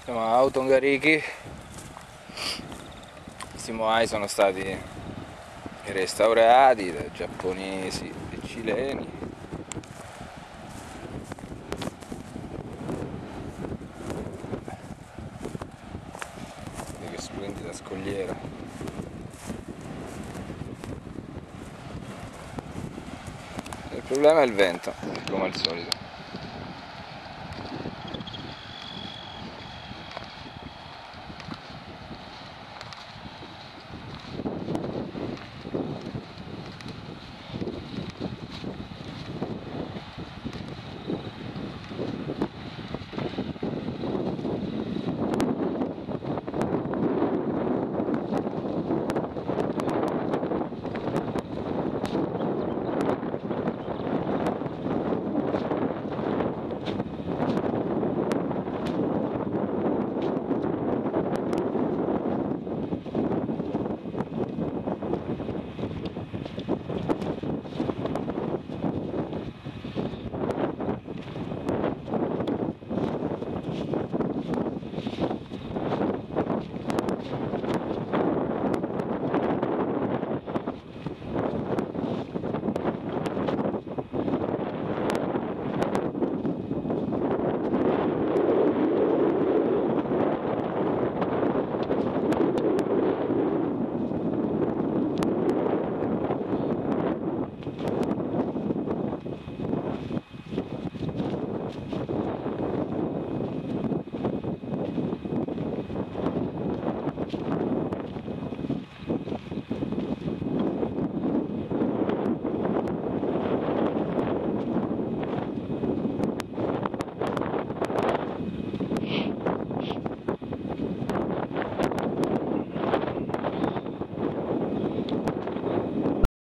Siamo a tongariki. Questi moai sono stati restaurati da giapponesi e cileni. Che splendida scogliera. Il problema è il vento, come al solito.